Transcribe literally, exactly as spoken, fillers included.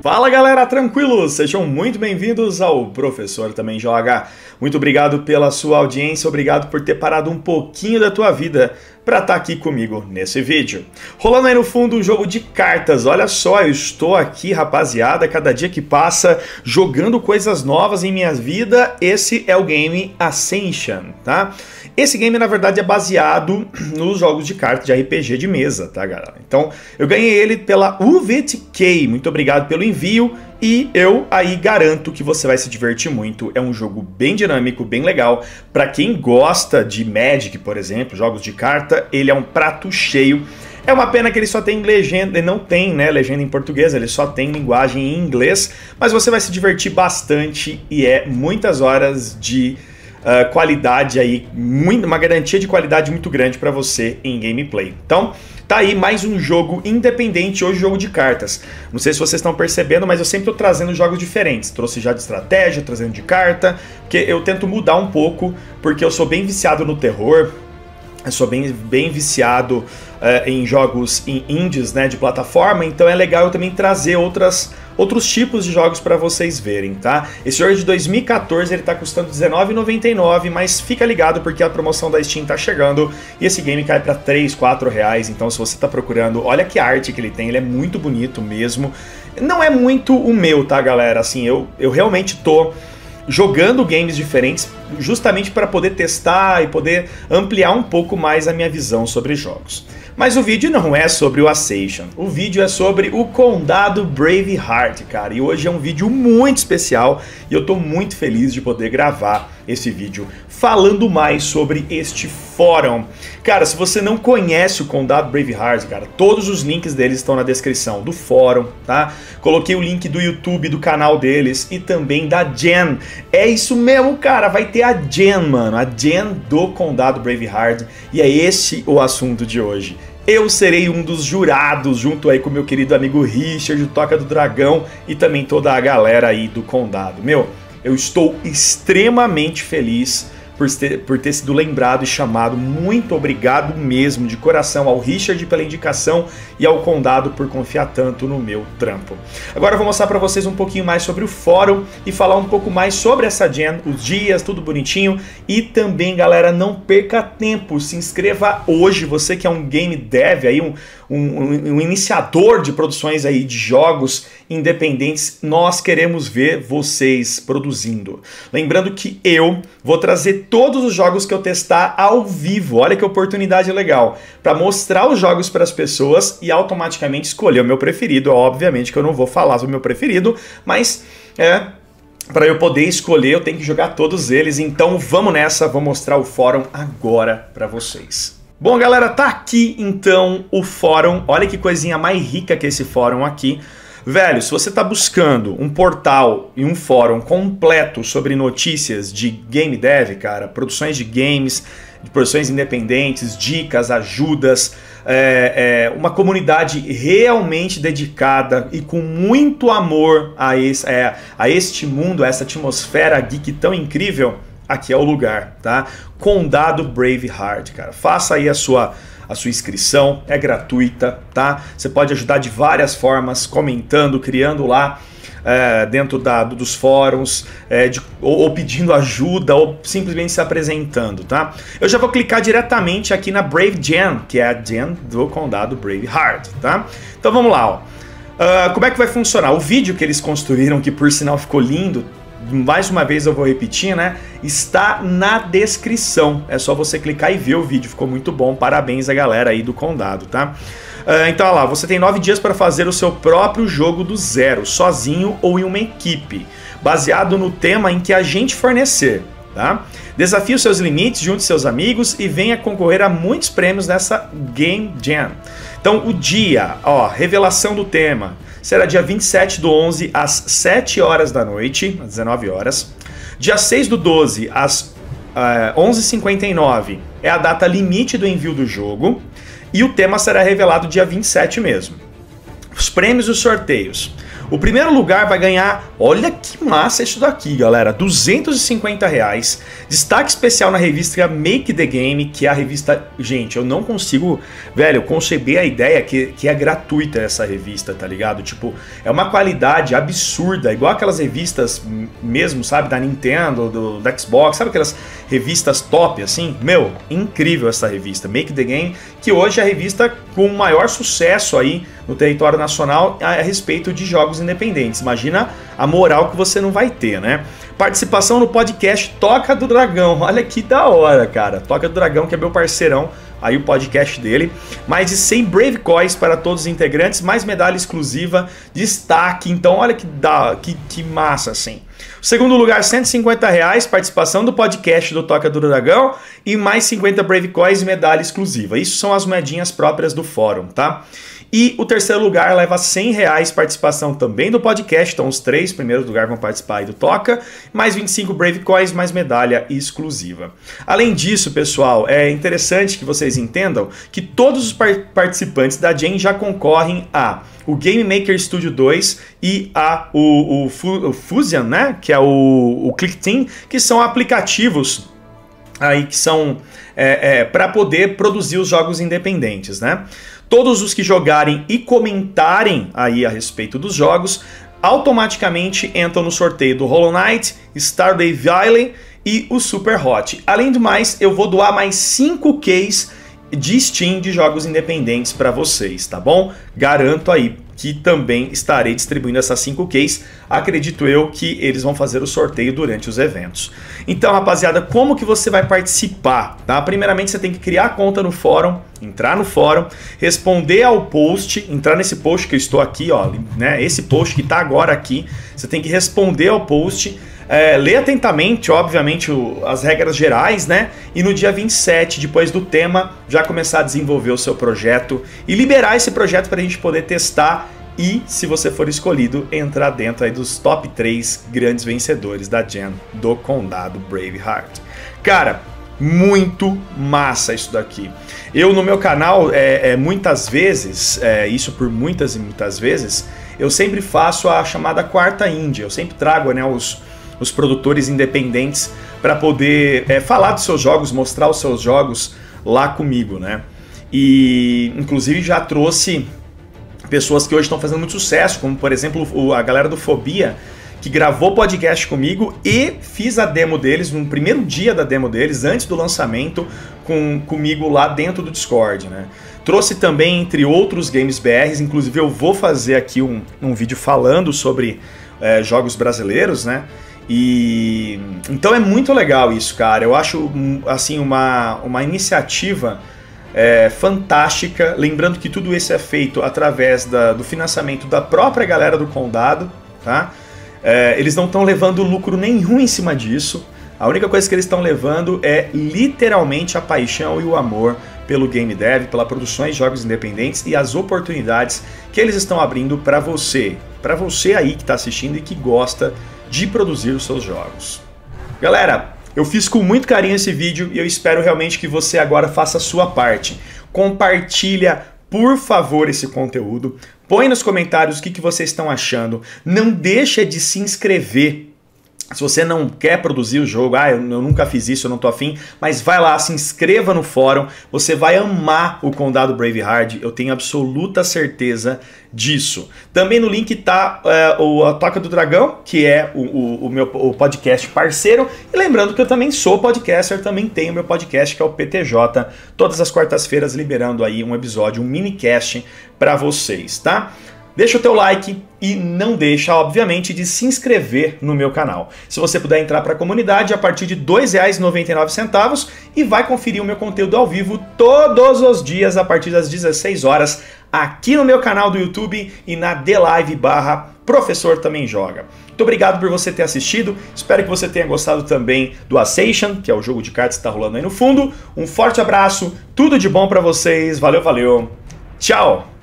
Fala galera, tranquilos? Sejam muito bem-vindos ao Professor Também Joga. Muito obrigado pela sua audiência, obrigado por ter parado um pouquinho da tua vida para estar aqui comigo nesse vídeo. Rolando aí no fundo um jogo de cartas, olha só, eu estou aqui, rapaziada, cada dia que passa, jogando coisas novas em minha vida. Esse é o game Ascension, tá? Esse game, na verdade, é baseado nos jogos de cartas de R P G de mesa, tá, galera? Então, eu ganhei ele pela U V T K, muito obrigado pelo envio, e eu aí garanto que você vai se divertir muito. É um jogo bem dinâmico, bem legal. Para quem gosta de Magic, por exemplo, jogos de carta, ele é um prato cheio. É uma pena que ele só tem legenda, ele não tem, né, legenda em português, ele só tem linguagem em inglês, mas você vai se divertir bastante e é muitas horas de Uh, qualidade aí, muito, uma garantia de qualidade muito grande para você em gameplay. Então, tá aí mais um jogo independente, hoje jogo de cartas. Não sei se vocês estão percebendo, mas eu sempre tô trazendo jogos diferentes. Trouxe já de estratégia, trazendo de carta, porque eu tento mudar um pouco, porque eu sou bem viciado no terror, eu sou bem, bem viciado uh, em jogos em indies, né, de plataforma, então é legal eu também trazer outras, outros tipos de jogos para vocês verem, tá? Esse jogo é de dois mil e quatorze, ele tá custando dezenove reais e noventa e nove centavos, mas fica ligado porque a promoção da Steam tá chegando e esse game cai para três, quatro reais, então se você tá procurando, olha que arte que ele tem, ele é muito bonito mesmo. Não é muito o meu, tá, galera? Assim, eu, eu realmente tô jogando games diferentes justamente para poder testar e poder ampliar um pouco mais a minha visão sobre jogos. Mas o vídeo não é sobre o Ascension, o vídeo é sobre o Condado Braveheart, cara, e hoje é um vídeo muito especial e eu tô muito feliz de poder gravar esse vídeo falando mais sobre este fórum. Cara, se você não conhece o Condado Braveheart, cara, todos os links deles estão na descrição do fórum, tá? Coloquei o link do YouTube, do canal deles e também da Gen. É isso mesmo, cara, vai ter a Gen, mano, a Gen do Condado Braveheart, e é esse o assunto de hoje. Eu serei um dos jurados, junto aí com o meu querido amigo Richard, o Toca do Dragão, e também toda a galera aí do Condado. Meu, eu estou extremamente feliz por ter, por ter sido lembrado e chamado. Muito obrigado mesmo, de coração, ao Richard pela indicação e ao Condado por confiar tanto no meu trampo. Agora eu vou mostrar para vocês um pouquinho mais sobre o fórum e falar um pouco mais sobre essa Gen, os dias, tudo bonitinho. E também, galera, não perca tempo, se inscreva hoje, você que é um game dev, aí, um, um, um iniciador de produções aí de jogos independentes, nós queremos ver vocês produzindo. Lembrando que eu vou trazer todos os jogos que eu testar ao vivo, olha que oportunidade legal, para mostrar os jogos para as pessoas e automaticamente escolher o meu preferido. Obviamente que eu não vou falar sobre o meu preferido, mas é, para eu poder escolher eu tenho que jogar todos eles, então vamos nessa, vou mostrar o fórum agora para vocês. Bom, galera, tá aqui então o fórum, olha que coisinha mais rica que esse fórum aqui. Velho, se você está buscando um portal e um fórum completo sobre notícias de game dev, cara, produções de games, de produções independentes, dicas, ajudas, é, é, uma comunidade realmente dedicada e com muito amor a, esse, é, a este mundo, a essa atmosfera geek tão incrível, aqui é o lugar, tá? Condado Braveheart, cara. Faça aí a sua... A sua inscrição é gratuita, tá? Você pode ajudar de várias formas, comentando, criando lá é, dentro da, dos fóruns, é, de, ou, ou pedindo ajuda, ou simplesmente se apresentando, tá? Eu já vou clicar diretamente aqui na Brave Gen, que é a Gen do Condado Braveheart, tá? Então vamos lá, ó. Uh, como é que vai funcionar? O vídeo que eles construíram, que por sinal ficou lindo, mais uma vez eu vou repetir, né? Está na descrição. É só você clicar e ver o vídeo. Ficou muito bom. Parabéns a galera aí do Condado, tá? Uh, então, olha lá. Você tem nove dias para fazer o seu próprio jogo do zero, sozinho ou em uma equipe, baseado no tema em que a gente fornecer, tá? Desafie os seus limites, junte seus amigos e venha concorrer a muitos prêmios nessa Game Jam. Então, o dia, ó, revelação do tema, será dia vinte e sete do onze às sete horas da noite, às dezenove horas. Dia seis do doze às uh, onze e cinquenta e nove é a data limite do envio do jogo. E o tema será revelado dia vinte e sete mesmo. Os prêmios e os sorteios. O primeiro lugar vai ganhar, olha que massa isso daqui, galera, duzentos e cinquenta reais. Destaque especial na revista Make the Game, que é a revista... Gente, eu não consigo, velho, conceber a ideia que, que é gratuita essa revista, tá ligado? Tipo, é uma qualidade absurda, igual aquelas revistas mesmo, sabe, da Nintendo, do, do Xbox, sabe aquelas revistas top, assim? Meu, incrível essa revista, Make the Game, que hoje é a revista com o maior sucesso aí no território nacional a, a respeito de jogos independentes. Imagina a moral que você não vai ter, né? Participação no podcast Toca do Dragão, olha que da hora, cara. Toca do Dragão, que é meu parceirão, aí o podcast dele. Mais de cem Brave Coins para todos os integrantes, mais medalha exclusiva, destaque. Então olha que, da, que, que massa, assim. O segundo lugar, cento e cinquenta reais, participação do podcast do Toca do Dragão e mais cinquenta Brave Coins e medalha exclusiva. Isso são as moedinhas próprias do fórum, tá? E o terceiro lugar leva cem reais, participação também do podcast, então os três primeiros lugares vão participar aí do Toca, mais vinte e cinco Brave Coins, mais medalha exclusiva. Além disso, pessoal, é interessante que vocês entendam que todos os par participantes da Gen já concorrem a o Game Maker Studio dois e a, o, o, o Fusion, né, que é o, o ClickTeam, que são aplicativos aí que são é, é, para poder produzir os jogos independentes, né? Todos os que jogarem e comentarem aí a respeito dos jogos automaticamente entram no sorteio do Hollow Knight, Stardew Valley e o Super Hot. Além do mais, eu vou doar mais cinco keys de Steam de jogos independentes para vocês, tá bom? Garanto aí que também estarei distribuindo essas cinco keys. Acredito eu que eles vão fazer o sorteio durante os eventos. Então, rapaziada, como que você vai participar? Tá? Primeiramente, você tem que criar a conta no fórum, entrar no fórum, responder ao post, entrar nesse post que eu estou aqui, ó, né? Esse post que está agora aqui, você tem que responder ao post. É, ler atentamente, obviamente, o, as regras gerais, né? E no dia vinte e sete, depois do tema, já começar a desenvolver o seu projeto e liberar esse projeto para a gente poder testar e, se você for escolhido, entrar dentro aí dos top três grandes vencedores da Gen do Condado Braveheart. Cara, muito massa isso daqui. Eu no meu canal, é, é, muitas vezes, é, isso por muitas e muitas vezes, eu sempre faço a chamada quarta Índia. Eu sempre trago, né, os... os produtores independentes para poder é, falar dos seus jogos, mostrar os seus jogos lá comigo, né? E inclusive já trouxe pessoas que hoje estão fazendo muito sucesso, como por exemplo a galera do Fobia, que gravou podcast comigo e fiz a demo deles no primeiro dia da demo deles, antes do lançamento, com, comigo lá dentro do Discord, né? Trouxe também, entre outros games B Rs, inclusive eu vou fazer aqui um, um vídeo falando sobre é, jogos brasileiros, né? E então é muito legal isso, cara. Eu acho assim uma, uma iniciativa é, fantástica. Lembrando que tudo isso é feito através da, do financiamento da própria galera do Condado, tá? É, eles não estão levando lucro nenhum em cima disso. A única coisa que eles estão levando é literalmente a paixão e o amor pelo game dev, pela produção de jogos independentes e as oportunidades que eles estão abrindo para você, para você aí que está assistindo e que gosta de produzir os seus jogos. Galera, eu fiz com muito carinho esse vídeo e eu espero realmente que você agora faça a sua parte. Compartilha, por favor, esse conteúdo. Põe nos comentários o que, que vocês estão achando. Não deixa de se inscrever. Se você não quer produzir o jogo, ah, eu, eu nunca fiz isso, eu não tô afim, mas vai lá, se inscreva no fórum, você vai amar o Condado Braveheart, eu tenho absoluta certeza disso. Também no link tá é, o a Toca do Dragão, que é o, o, o meu o podcast parceiro, e lembrando que eu também sou podcaster, também tenho meu podcast que é o P T J, todas as quartas-feiras liberando aí um episódio, um minicast para vocês, tá? Deixa o teu like e não deixa, obviamente, de se inscrever no meu canal. Se você puder entrar para a comunidade a partir de dois reais e noventa e nove centavos e vai conferir o meu conteúdo ao vivo todos os dias a partir das dezesseis horas aqui no meu canal do YouTube e na DLive barra Professor Também Joga. Muito obrigado por você ter assistido, espero que você tenha gostado também do Assassin, que é o jogo de cartas que está rolando aí no fundo. Um forte abraço, tudo de bom para vocês, valeu, valeu, tchau!